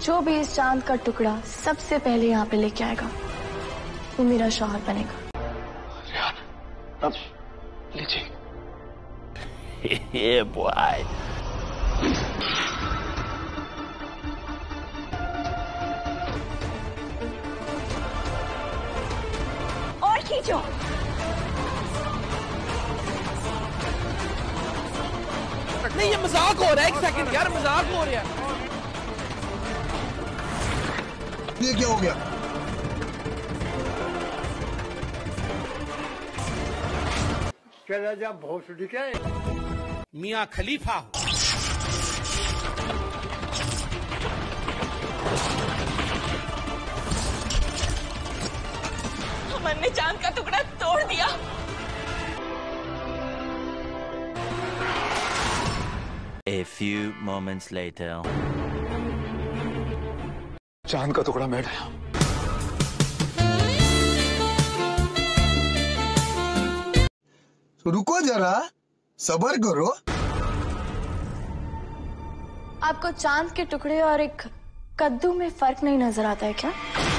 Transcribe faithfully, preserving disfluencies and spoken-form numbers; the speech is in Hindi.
जो भी इस चांद का टुकड़ा सबसे पहले यहाँ पे लेके आएगा वो मेरा शौहर बनेगा। अब लीजिए। Yeah, boy. और खींचो। नहीं, ये मजाक हो रहा है। एक सेकंड यार, मजाक हो रहा है। ये क्या हो गया? चला जा भोसड़ी के मियाँ खलीफा। हमने चांद का टुकड़ा तोड़ दिया। A few moments later. चांद का टुकड़ा मैं गया। रुको जरा, सब्र करो। आपको चांद के टुकड़े और एक कद्दू में फर्क नहीं नजर आता है क्या?